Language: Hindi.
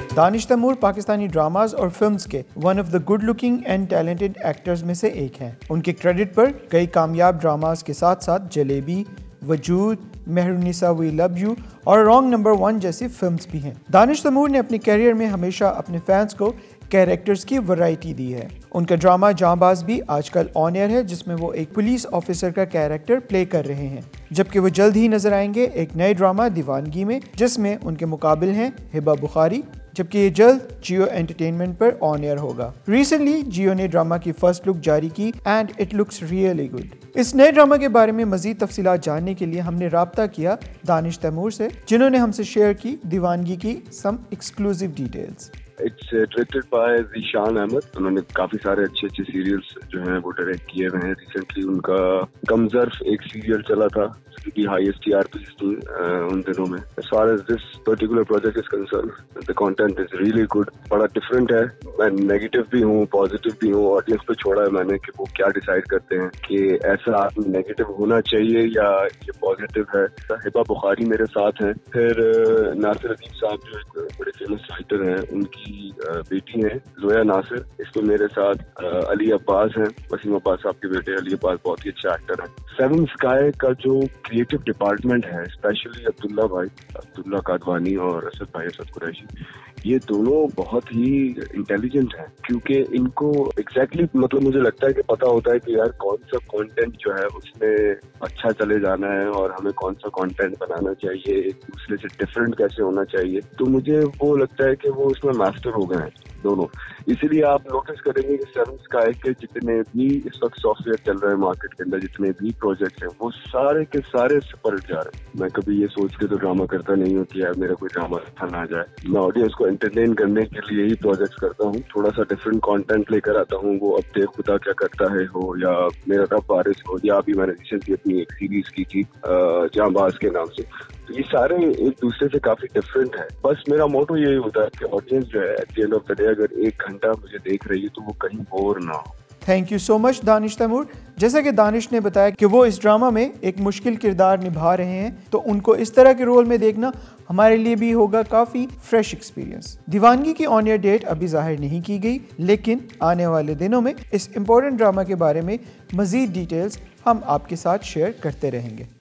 दानिश तैमूर पाकिस्तानी ड्रामाज और फिल्म्स के one of the good looking and talented actors में से एक हैं। उनके क्रेडिट पर कई कामयाब ड्रामाज के साथ साथ Jalebi, Wajood, Mehrunisa we love you और रॉन्ग नंबर 1 जैसी फिल्म्स भी हैं। दानिश तैमूर ने अपने कैरियर में हमेशा अपने फैंस को कैरेक्टर्स की वैरायटी दी है। उनका ड्रामा जांबाज भी आजकल ऑन एयर है, जिसमें वो एक पुलिस ऑफिसर का कैरेक्टर प्ले कर रहे हैं, जबकि वो जल्द ही नजर आएंगे एक नए ड्रामा दीवानगी में, जिसमें उनके मुकाबिल हैं हिबा बुखारी, जबकि ये जल्द जियो एंटरटेनमेंट पर ऑन एयर होगा। रिसेंटली जियो ने ड्रामा की फर्स्ट लुक जारी की and it looks really good. इस नए ड्रामा के बारे में मजीद तफसीलात जानने के लिए हमने राब्ता किया दानिश तैमूर से, जिन्होंने हमसे शेयर की दीवानगी की some exclusive details. It's directed by Zeeshan Ahmed. उन्होंने काफी सारे अच्छे सीरियल्स जो हैं वो डायरेक्ट किए हुए हैं। रिसेंटली उनका कमजर्फ एक सीरियल चला था जिसकी हाईएस्ट टीआरपी थी उन दिनों में। As far as this particular project is concern, the content is really good. बड़ा डिफरेंट है। मैं नेगेटिव भी हूँ, पॉजिटिव भी हूँ। ऑडियंस पे छोड़ा है मैंने कि वो क्या डिसाइड करते हैं कि ऐसा नेगेटिव होना चाहिए या ये पॉजिटिव है। हिबा बुखारी मेरे साथ हैं। फिर नासिर अदीब साहब जो एक बड़े फेमस राइटर हैं, उनकी बेटी है जोया नासिर। इसमें मेरे साथ अली अब्बास हैं, वसीम अब्बास साहब के बेटे। अली अब्बास बहुत ही अच्छा एक्टर है। सेवन स्काई का जो क्रिएटिव डिपार्टमेंट है, स्पेशली अब्दुल्ला कादवानी और असद भाई असद कुरैशी, ये दोनों बहुत ही इंटेलिजेंट हैं, क्योंकि इनको एग्जैक्टली मतलब मुझे लगता है कि पता होता है कि यार कौन सा कंटेंट जो है उसमें अच्छा चले जाना है और हमें कौन सा कंटेंट बनाना चाहिए, एक दूसरे से डिफरेंट कैसे होना चाहिए। तो मुझे वो लगता है कि वो उसमें मास्टर हो गए हैं दोनों। इसीलिए आप नोटिस करेंगे कि सेवन स्काई के जितने भी इस वक्त सॉफ्टवेयर चल रहे हैं मार्केट के अंदर, जितने भी प्रोजेक्ट हैं, वो सारे के सारे सुपर हिट जा रहे हैं। मैं कभी ये सोच के तो ड्रामा करता नहीं हूँ कि यार मेरा कोई ड्रामा अच्छा ना जाए। मैं ऑडियंस को एंटरटेन करने के लिए ही प्रोजेक्ट्स करता हूँ। थोड़ा सा डिफरेंट कंटेंट लेकर आता हूँ, वो अब देख खुदा क्या करता है हो, या मेरा रब बारिश हो, या अभी मैंने रिसेंटली अपनी एक सीरीज की थी जांबाज के नाम से। तो ये सारे एक दूसरे से काफी डिफरेंट है। बस मेरा मोटो यही होता है कि ऑडियंस जो है at the end of the day अगर 1 घंटा मुझे देख रही है तो वो कहीं बोर ना हो। Thank you so much Danish Taimur. जैसा कि दानिश ने बताया कि वो इस ड्रामा में एक मुश्किल किरदार निभा रहे हैं, तो उनको इस तरह के रोल में देखना हमारे लिए भी होगा काफ़ी फ्रेश एक्सपीरियंस। दीवानगी की ऑन एयर डेट अभी जाहिर नहीं की गई, लेकिन आने वाले दिनों में इस इम्पोर्टेंट ड्रामा के बारे में मज़ीद डिटेल्स हम आपके साथ शेयर करते रहेंगे।